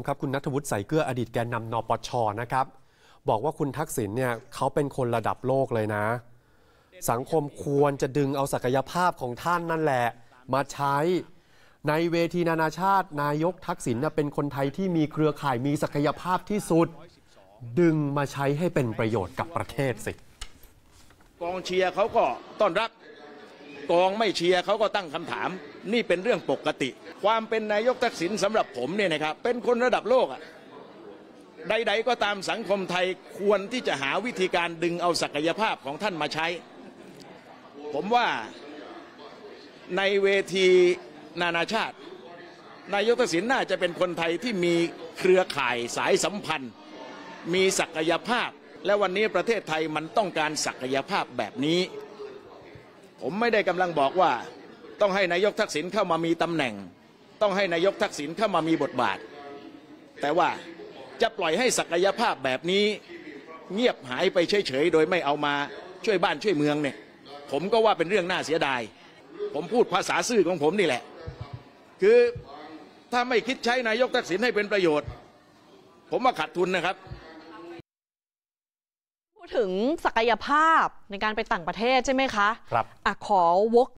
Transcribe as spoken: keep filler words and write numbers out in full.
ครับคุณณัฐวุฒิ ใส่เกลืออดีตแกนนำนปช.นะครับบอกว่าคุณทักษิณเนี่ยเขาเป็นคนระดับโลกเลยนะสังคมควรจะดึงเอาศักยภาพของท่านนั่นแหละมาใช้ในเวทีนานาชาตินายกทักษิณเป็นคนไทยที่มีเครือข่ายมีศักยภาพที่สุดดึงมาใช้ให้เป็นประโยชน์กับประเทศสิกองเชียร์เขาก็ต้อนรับกองไม่เชียร์เขาก็ตั้งคำถามนี่เป็นเรื่องปกติความเป็นนายกทักษิณสำหรับผมเนี่ยนะครับเป็นคนระดับโลกอ่ะใดๆก็ตามสังคมไทยควรที่จะหาวิธีการดึงเอาศักยภาพของท่านมาใช้ผมว่าในเวทีนานาชาตินายกทักษิณน่าจะเป็นคนไทยที่มีเครือข่ายสายสัมพันธ์มีศักยภาพและวันนี้ประเทศไทยมันต้องการศักยภาพแบบนี้ผมไม่ได้กำลังบอกว่าต้องให้นายกทักษิณเข้ามามีตำแหน่งต้องให้นายกทักษิณเข้ามามีบทบาทแต่ว่าจะปล่อยให้ศักยภาพแบบนี้เงียบหายไปเฉยๆโดยไม่เอามาช่วยบ้านช่วยเมืองเนี่ยผมก็ว่าเป็นเรื่องน่าเสียดายผมพูดภาษาซื่อของผมนี่แหละคือถ้าไม่คิดใช้นายกทักษิณให้เป็นประโยชน์ผมว่าขาดทุนนะครับพูดถึงศักยภาพในการไปต่างประเทศใช่ไหมคะครับอ่ะขอวก